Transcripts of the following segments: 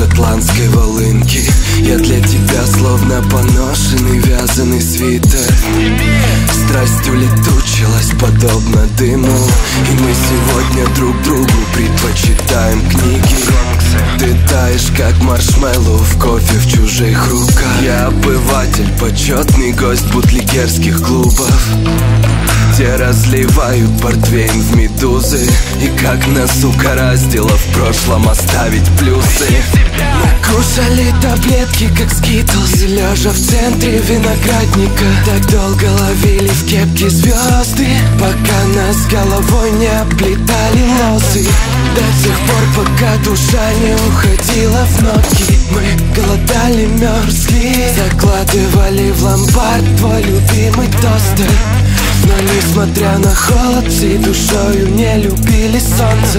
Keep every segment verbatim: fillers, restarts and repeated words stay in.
шотландской волынки. Я для тебя словно поношенный вязаный свитер. Страсть улетучилась подобно дыму, и мы сегодня друг другу предпочитаем книги. Ты таешь, как маршмеллоу в кофе в чужих руках. Я обыватель, почетный гость бутлегерских клубов, те разливают портвейн в медузы. И как нас угораздило в прошлом оставить плюсы. Мы кушали таблетки, как скитлс, лежа в центре виноградника. Так долго ловили в кепке звезды, пока нас головой не оплетали лозы. До тех пор, пока душа не уходила в ноги. Мы голодали, мерзли, закладывали в ломбард твой любимый тостер. Но несмотря на холод, всей душою не любили солнце.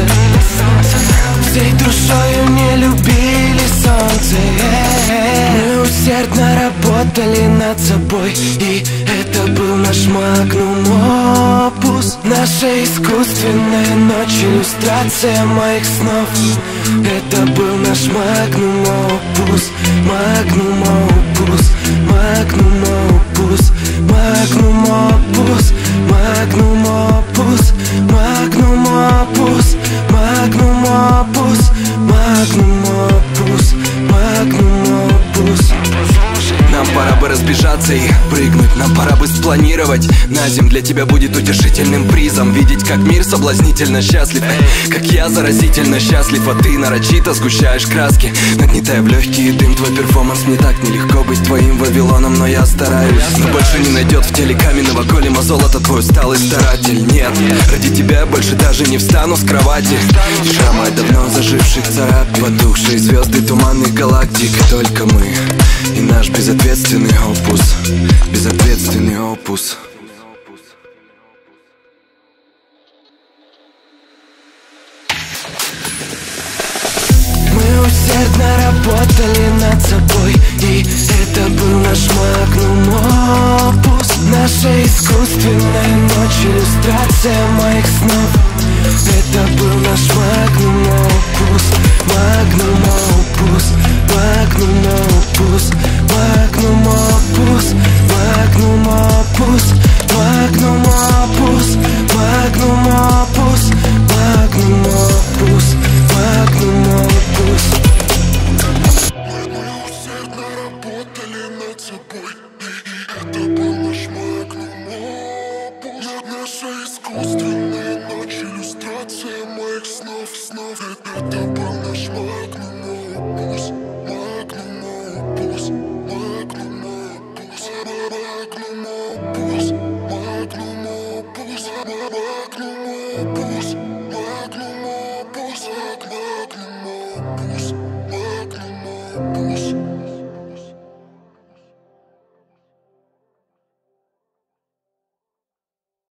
Всей душою не любили солнце. Мы усердно работали над собой, и это был наш магнум опус. Наша искусственная ночь, иллюстрация моих снов. Это был наш магнум опус, магнум опус, магнум опус, магнум опус, магнум опус, магнум опус, магнум опус, магнум опус, магнум опус. Нам пора бы разбежаться и прыгнуть, нам пора бы спланировать. На землю для тебя будет утешительным призом видеть, как мир соблазнительно счастлив, как я заразительно счастлив, а ты нарочито сгущаешь краски, нагнетая в легкий дым твой перформанс. Мне так нелегко быть твоим Вавилоном, но я стараюсь. Но больше не найдет в теле каменного голема золото твой усталый старатель. Нет, ради тебя больше даже не встану с кровати. Шрамы давно заживших царапин, потухшие звезды туманных галактик. Только мы и наш безответственный опус, безответственный опус. Мы усердно работали над собой, и это был наш магнум опус. Наша искусственная ночь, иллюстрация моих снов. Это был наш магнум опус, магнум опус, магнум опус, магнум опус, магнум опус, магнум опус, магнум опус, магнум опус, магнум опус. Мы усердно работали над собой, и это был наш магнум опус. Наша искусственная ночь, иллюстрация моих снов, снов. Это был наш магнум опус, магнум опус, магнум опус, магнум опус, магнум опус, магнум опус, магнум опус, магнум опус, магнум опус.